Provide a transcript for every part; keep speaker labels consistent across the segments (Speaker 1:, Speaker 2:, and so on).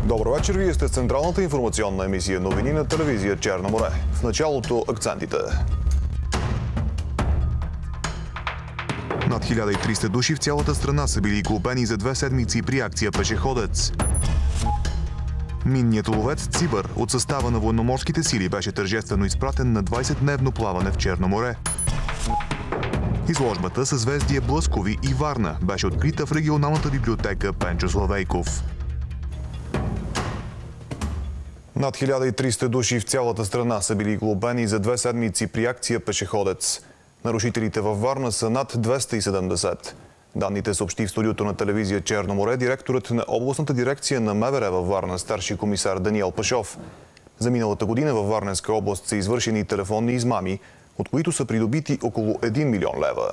Speaker 1: Добър вечер, вие сте с централната информационна емисия новини на телевизия Черно море. В началото акцентите. Над 1300 души в цялата страна са били глобени за 2 седмици при акция Пешеходец. Минният ловец Цибър от състава на военноморските сили беше тържествено изпратен на 20-дневно плаване в Черно море. Изложбата съзвездие Блъскови и Варна беше открита в регионалната библиотека Пенчо Славейков. Над 1300 души в цялата страна са били глобени за 2 седмици при акция Пешеходец. Нарушителите във Варна са над 270. Данните съобщи в студиото на телевизия Черно море директорът на областната дирекция на МВР във Варна, старши комисар Даниел Пашов. За миналата година във Варненска област са извършени телефонни измами, от които са придобити около 1 милион лева.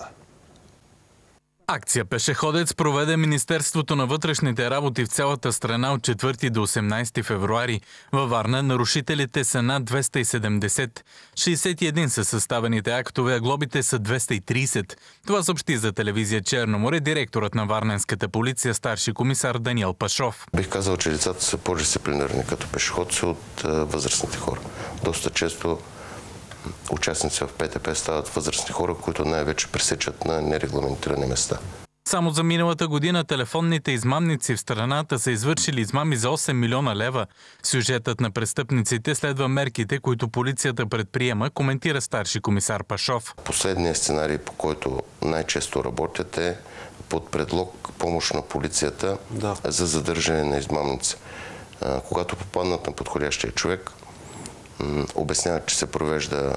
Speaker 2: Акция Пешеходец проведе Министерството на вътрешните работи в цялата страна от 4 до 18 февруари. Във Варна нарушителите са над 270. 61 са съставените актове, а глобите са 230. Това съобщи за телевизия Черно море директорът на Варненската полиция, старши комисар Даниел Пашов.
Speaker 3: Бих казал, че лицата са по-дисциплинирани като пешеходци от възрастните хора. Доста често участници в ПТП стават възрастни хора, които най-вече пресечат на нерегламентирани места.
Speaker 2: Само за миналата година телефонните измамници в страната са извършили измами за 8 милиона лева. Сюжетът на престъпниците следва мерките, които полицията предприема, коментира старши комисар Пашов.
Speaker 3: Последният сценарий, по който най-често работят, е под предлог помощ на полицията за задържане на измамници. Когато попаднат на подходящия човек, обясняват, че се провежда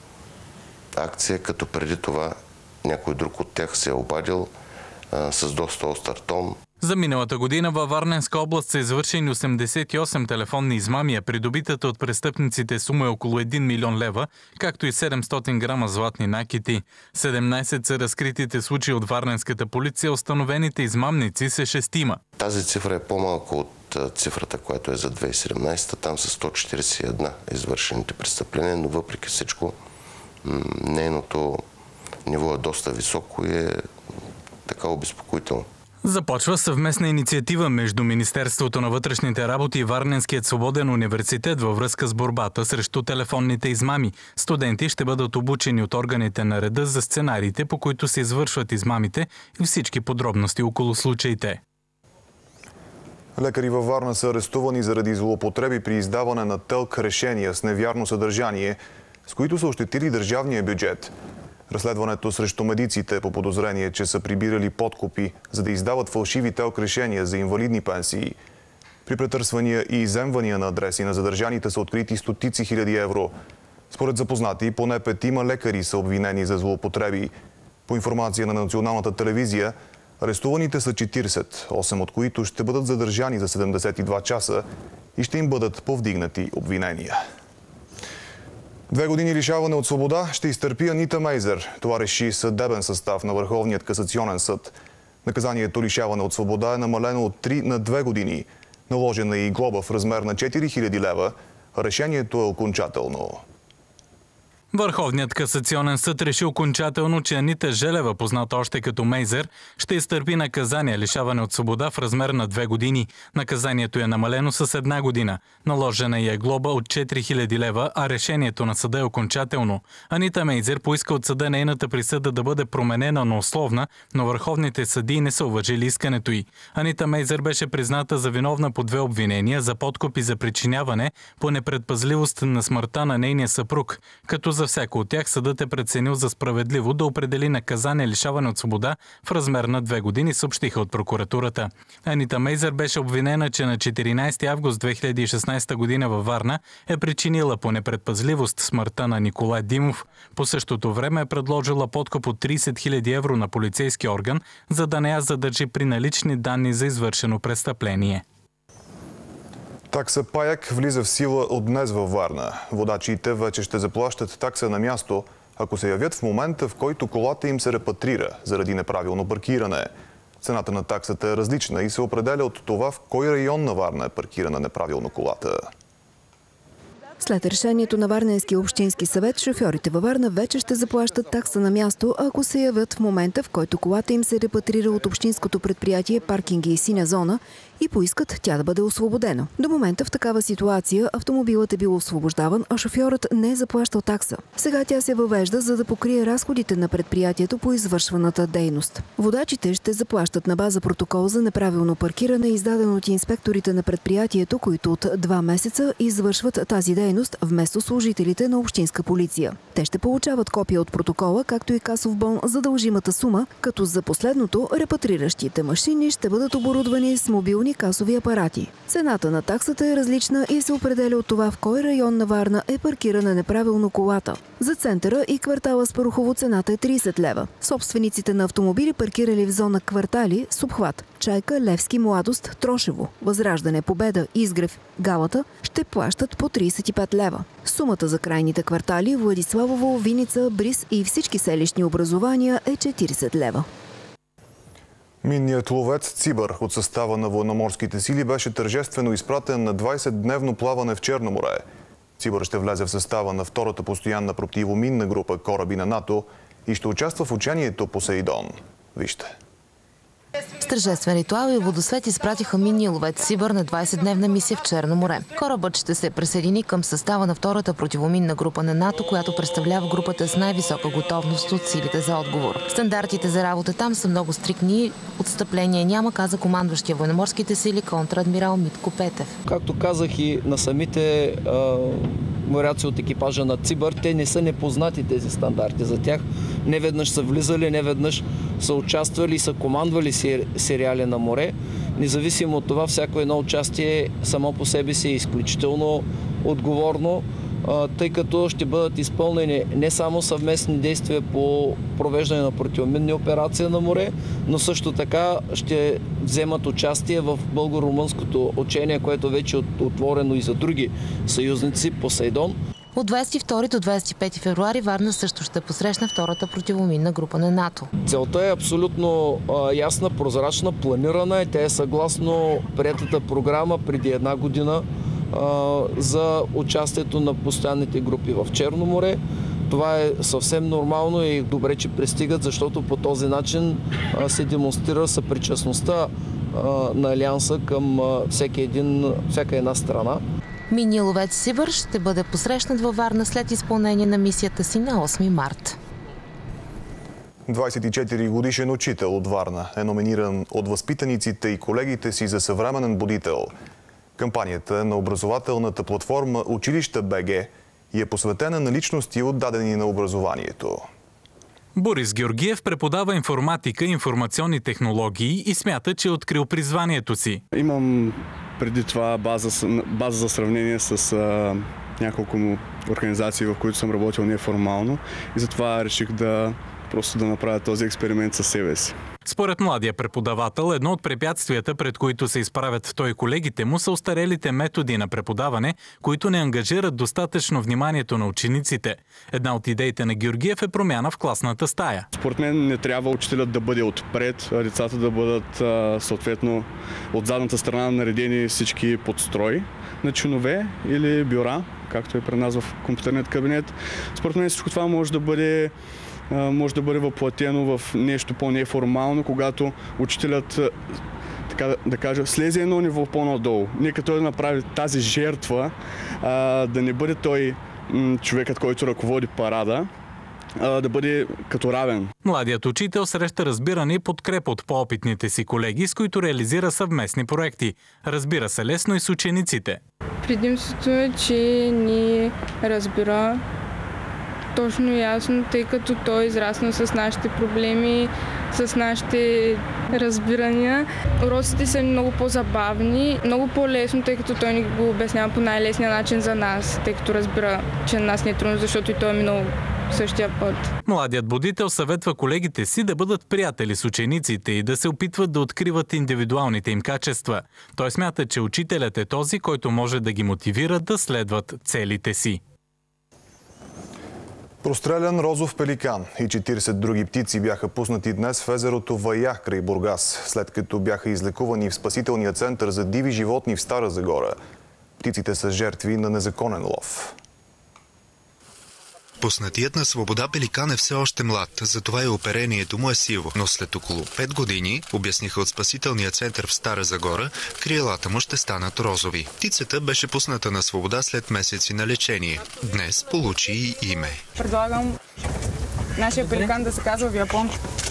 Speaker 3: акция, като преди това някой друг от тях се е обадил с доста остър тон.
Speaker 2: За миналата година във Варненска област са извършени 88 телефонни измами, а придобитата от престъпниците сума е около 1 милион лева, както и 700 грама златни накити. 17 са разкритите случаи от Варненската полиция, установените измамници са 6.
Speaker 3: Тази цифра е по-малко от цифрата, която е за 2017. Там са 141 извършените престъпления, но въпреки всичко нейното ниво е доста високо и е така обезпокоително.
Speaker 2: Започва съвместна инициатива между Министерството на вътрешните работи и Варненският свободен университет във връзка с борбата срещу телефонните измами. Студенти ще бъдат обучени от органите на реда за сценариите, по които се извършват измамите и всички подробности около случаите.
Speaker 1: Лекари във Варна са арестувани заради злоупотреби при издаване на ТЕЛК решения с невярно съдържание, с които са ощетили държавния бюджет. Разследването срещу медиците по подозрение, че са прибирали подкупи, за да издават фалшиви ТЕЛК решения за инвалидни пенсии. При претърсвания и изземвания на адреси на задържаните са открити стотици хиляди евро. Според запознати, поне 5 лекари са обвинени за злоупотреби. По информация на националната телевизия, арестуваните са 40, 8 от които ще бъдат задържани за 72 часа и ще им бъдат повдигнати обвинения. 2 години лишаване от свобода ще изтърпи Анита Мейзер. Това реши съдебен състав на Върховният касационен съд. Наказанието лишаване от свобода е намалено от 3 на 2 години. Наложена е и глоба в размер на 4000 лева. Решението е окончателно.
Speaker 2: Върховният касационен съд реши окончателно, че Анита Желева, позната още като Мейзер, ще изтърпи наказание лишаване от свобода в размер на 2 години. Наказанието е намалено с 1 година. Наложена е глоба от 4000 лева, а решението на съда е окончателно. Анита Мейзер поиска от съда нейната присъда да бъде променена на условна, но върховните съдии не са уважили искането й. Анита Мейзер беше призната за виновна по 2 обвинения за подкуп и за причиняване по непредпазливост на смъртта на нейния съпруг, като за всяко от тях съдът е преценил за справедливо да определи наказание лишаване от свобода в размер на 2 години, съобщиха от прокуратурата. Анита Мейзер беше обвинена, че на 14 август 2016 година във Варна е причинила по непредпазливост смъртта на Николай Димов. По същото време е предложила подкуп от 30 000 евро на полицейски орган, за да не я задържи при налични данни за извършено престъпление.
Speaker 1: Такса ПАЯК влиза в сила от днес във Варна. Водачите вече ще заплащат такса на място, ако се явят в момента, в който колата им се репатрира заради неправилно паркиране. Цената на таксата е различна и се определя от това в кой район на Варна е паркирана неправилно колата.
Speaker 4: След решението на Варненския общински съвет, шофьорите във Варна вече ще заплащат такса на място, ако се явят в момента, в който колата им се репатрира от общинското предприятие Паркинги и синя зона и поискат тя да бъде освободена. До момента в такава ситуация автомобилът е бил освобождаван, а шофьорът не е заплащал такса. Сега тя се въвежда, за да покрие разходите на предприятието по извършваната дейност. Водачите ще заплащат на база протокол за неправилно паркиране, издаден от инспекторите на предприятието, които от 2 месеца извършват тази дейност вместо служителите на общинска полиция. Те ще получават копия от протокола, както и касов бон за дължимата сума, като за последното репатриращите машини ще бъдат оборудвани с мобилни касови апарати. Цената на таксата е различна и се определя от това в кой район на Варна е паркирана неправилно колата. За центъра и квартала Спарухово цената е 30 лева. Собствениците на автомобили, паркирали в зона квартали с обхват Чайка, Левски, Младост, Трошево, Възраждане, Победа, Изгрев, Галата, ще плащат по 35 лева. Сумата за крайните квартали Владиславово, Виница, Бриз и всички селищни образувания е 40 лева.
Speaker 1: Минният ловец Цибър от състава на военноморските сили беше тържествено изпратен на 20-дневно плаване в Черно море. Цибър ще влезе в състава на втората постоянна противоминна група кораби на НАТО и ще участва в учението Посейдон. Вижте.
Speaker 5: С тържествен ритуал и водосвет изпратиха минния ловец Цибър на 20-дневна мисия в Черно море. Корабът ще се присъедини към състава на втората противоминна група на НАТО, която представлява групата с най-висока готовност от силите за отговор. Стандартите за работа там са много стриктни, отстъпления няма, каза командващия военноморските сили контрадмирал Митко Петев.
Speaker 6: Както казах и на самите моряци от екипажа на Цибър, те не са непознати тези стандарти. За тях неведнъж са влизали, неведнъж са участвали и са командвали сериали на море. Независимо от това, всяко едно участие само по себе си е изключително отговорно, тъй като ще бъдат изпълнени не само съвместни действия по провеждане на противоминни операции на море, но също така ще вземат участие в българо-румънското учение, което вече е отворено и за други съюзници Посейдон.
Speaker 5: От 22 до 25 февруари Варна също ще посрещне втората противоминна група на НАТО.
Speaker 6: Целта е абсолютно ясна, прозрачна, планирана и тя е съгласно приетата програма преди 1 година за участието на постоянните групи в Черно море. Това е съвсем нормално и добре, че пристигат, защото по този начин се демонстрира съпричастността на Алианса към всяка една страна.
Speaker 5: Минният ловец Цибър ще бъде посрещнат във Варна след изпълнение на мисията си на 8 март.
Speaker 1: 24-годишен учител от Варна е номиниран от възпитаниците и колегите си за съвременен будител. Кампанията на образователната платформа Училище БГ и е посветена на личности, отдадени на образованието.
Speaker 2: Борис Георгиев преподава информатика и информационни технологии и смята, че е открил призванието си.
Speaker 7: Имам преди това база за сравнение с няколко организации, в които съм работил неформално и затова реших да направя този експеримент със себе си.
Speaker 2: Според младия преподавател, едно от препятствията, пред които се изправят той и колегите му, са остарелите методи на преподаване, които не ангажират достатъчно вниманието на учениците. Една от идеите на Георгиев е промяна в класната стая.
Speaker 7: Според мен не трябва учителят да бъде отпред, а децата да бъдат съответно от задната страна наредени всички подстрои на чинове или бюра, както е при нас в компютърният кабинет. Според мен всичко това може да бъде въплатено в нещо по-неформално, когато учителят, така да кажа, слезе едно ниво по-надолу. Нека той да направи тази жертва, да не бъде той човекът, който ръководи парада, да бъде като равен.
Speaker 2: Младият учител среща разбиране и подкрепа от по-опитните си колеги, с които реализира съвместни проекти. Разбира се лесно и с учениците.
Speaker 8: Предимството е, че ни разбира точно ясно, тъй като той е израснал с нашите проблеми, с нашите разбирания. Уроците са много по-забавни, много по-лесно, тъй като той ни го обяснява по най-лесния начин за нас, тъй като разбира, че на нас не е трудно, защото и той е минал същия път.
Speaker 2: Младият будител съветва колегите си да бъдат приятели с учениците и да се опитват да откриват индивидуалните им качества. Той смята, че учителят е този, който може да ги мотивира да следват целите си.
Speaker 1: Прострелян розов пеликан и 40 други птици бяха пуснати днес в езерото Ваях край Бургас, след като бяха излекувани в спасителния център за диви животни в Стара Загора. Птиците са жертви на незаконен лов.
Speaker 9: Пуснатият на свобода пеликан е все още млад, затова и оперението му е сиво. Но след около 5 години, обясниха от спасителния център в Стара Загора, крилата му ще станат розови. Птицата беше пусната на свобода след месеци на лечение. Днес получи и име.
Speaker 8: Предлагам нашия пеликан да се казва Вяпон.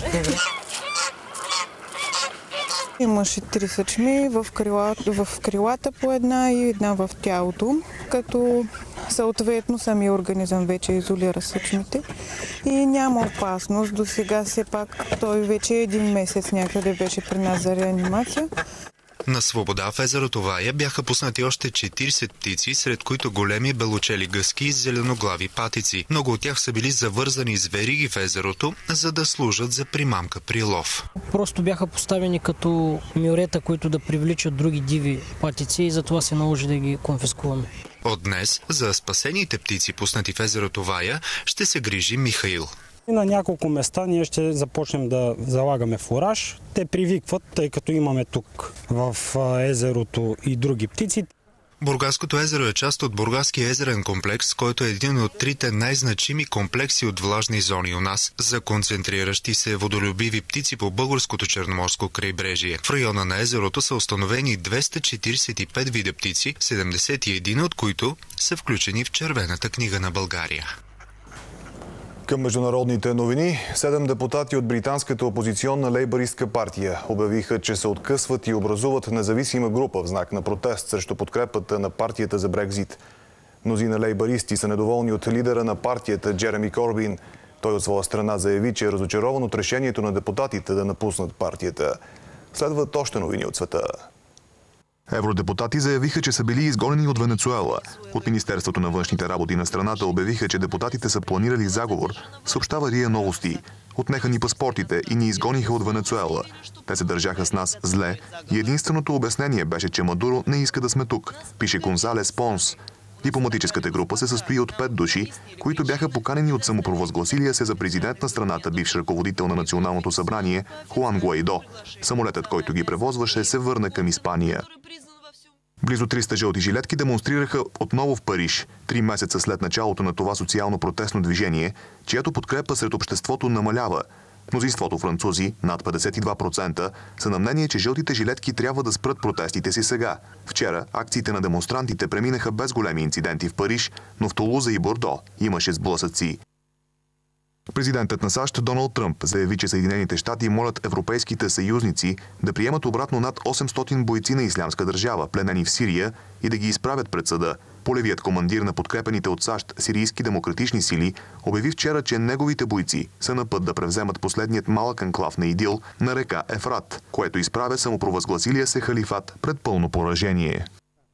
Speaker 10: Имаше 3 съчми в крилата по една и една в тялото, като съответно самия организъм вече изолира съчмите и няма опасност. До сега все пак той вече 1 месец някъде беше при нас за реанимация.
Speaker 9: На свобода в езерото Вая бяха пуснати още 40 птици, сред които големи белочели гъски и зеленоглави патици. Много от тях са били завързани с вериги в езерото, за да служат за примамка при лов.
Speaker 11: Просто бяха поставени като мюрета, които да привличат други диви патици и затова се наложи да ги конфискуваме.
Speaker 9: От днес за спасените птици, пуснати в езерото Вая, ще се грижи Михаил.
Speaker 12: И на няколко места ние ще започнем да залагаме фураж. Те привикват, тъй като имаме тук в езерото и други птици.
Speaker 9: Бургаското езеро е част от Бургаския езерен комплекс, който е един от 3 най-значими комплекси от влажни зони у нас за концентриращи се водолюбиви птици по българското черноморско крайбрежие. В района на езерото са установени 245 вида птици, 71 от които са включени в Червената книга на България.
Speaker 1: Към международните новини, 7 депутати от британската опозиционна лейбъристка партия обявиха, че се откъсват и образуват независима група в знак на протест срещу подкрепата на партията за Брекзит. Мнозина лейбъристи са недоволни от лидера на партията Джереми Корбин. Той от своя страна заяви, че е разочарован от решението на депутатите да напуснат партията. Следват още новини от света. Евродепутати заявиха, че са били изгонени от Венецуела. От Министерството на външните работи на страната обявиха, че депутатите са планирали заговор, съобщава РИА Новости. Отнеха ни паспортите и ни изгониха от Венецуела. Те се държаха с нас зле и единственото обяснение беше, че Мадуро не иска да сме тук, пише Гонзалес Понс. Дипломатическата група се състои от 5 души, които бяха поканени от самопровъзгласилия се за президент на страната, бивш ръководител на Националното събрание Хуан Гуайдо. Самолетът, който ги превозваше, се върна към Испания. Близо 300 жълти жилетки демонстрираха отново в Париж, 3 месеца след началото на това социално-протестно движение, чиято подкрепа сред обществото намалява. Мнозинството французи, над 52%, са на мнение, че жълтите жилетки трябва да спрат протестите си сега. Вчера акциите на демонстрантите преминаха без големи инциденти в Париж, но в Тулуза и Бордо имаше сблъсъци. Президентът на САЩ Доналд Тръмп заяви, че Съединените щати молят европейските съюзници да приемат обратно над 800 бойци на Ислямска държава, пленени в Сирия, и да ги изправят пред съда. Полевият командир на подкрепените от САЩ сирийски демократични сили обяви вчера, че неговите бойци са на път да превземат последният малък анклав на ИДИЛ на река Ефрат, което изправя самопровъзгласилия се халифат пред пълно поражение.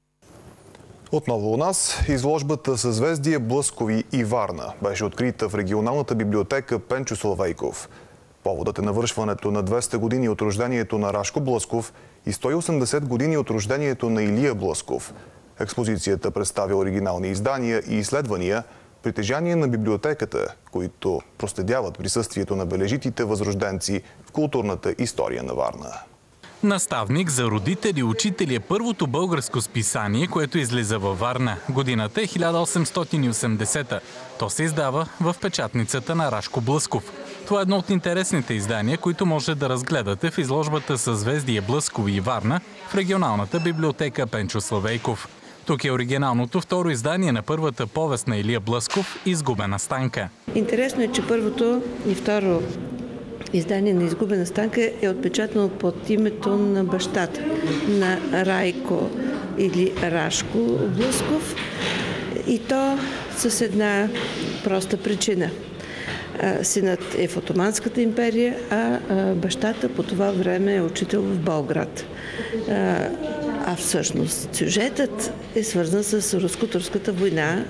Speaker 1: Отново у нас изложбата Съзвездие, Блъскови и Варна беше открита в регионалната библиотека Пенчо Славейков. Поводът е навършването на 200 години от рождението на Рашко Блъсков и 180 години от рождението на Илия Блъсков. Експозицията представя оригинални издания и изследвания, притежание на библиотеката, които проследяват присъствието на бележитите възрожденци в културната история на Варна.
Speaker 2: Наставник за родители и учители е първото българско списание, което излиза във Варна. Годината е 1880-та. То се издава в печатницата на Рашко Блъсков. Това е едно от интересните издания, които може да разгледате в изложбата Съзвездие, Блъскови и Варна в регионалната библиотека Пенчо Славейков. Тук е оригиналното второ издание на първата повест на Илия Блъсков «Изгубена станка».
Speaker 13: Интересно е, че първото и второ издание на Изгубена станка е отпечатано под името на бащата, на Райко или Рашко Блъсков, и то с една проста причина. Синът е в Отоманската империя, а бащата по това време е учител в Болград. А всъщност сюжетът е свързан с руско-турската война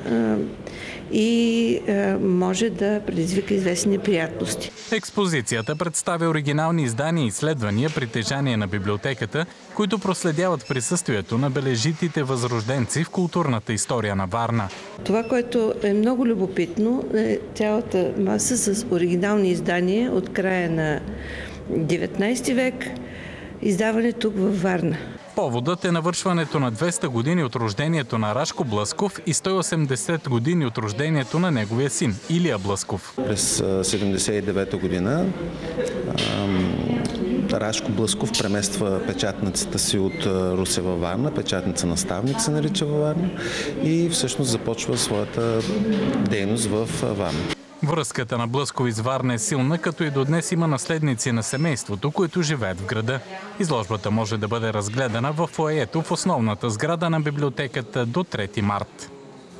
Speaker 13: и може да предизвика известни неприятности.
Speaker 2: Експозицията представя оригинални издания и изследвания, притежание на библиотеката, които проследяват присъствието на бележитите възрожденци в културната история на Варна.
Speaker 13: Това, което е много любопитно, е цялата маса с оригинални издания от края на 19 век, издаване тук във Варна.
Speaker 2: Поводът е навършването на 200 години от рождението на Рашко Блъсков и 180 години от рождението на неговия син Илия Блъсков.
Speaker 14: През 1979 година Рашко Блъсков премества печатницата си от Русе във Варна, печатница наставник се нарича във Варна, и всъщност започва своята дейност в Варна.
Speaker 2: Връзката на Блъскови с Варна е силна, като и до днес има наследници на семейството, които живеят в града. Изложбата може да бъде разгледана в фоайето в основната сграда на библиотеката до 3 март.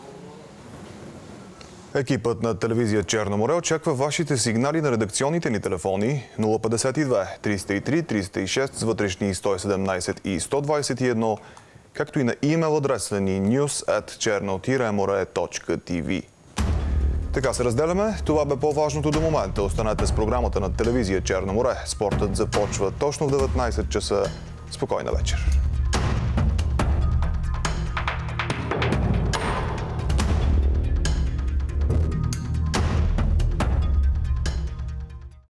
Speaker 1: Екипът на телевизия Черно море очаква вашите сигнали на редакционните ни телефони 052 303 306 с вътрешни 117 и 121, както и на имейл адреса ни news@cherno-more.tv. Така се разделяме. Това бе по-важното до момента. Останете с програмата на телевизия Черно море. Спортът започва точно в 19 часа. Спокойна вечер.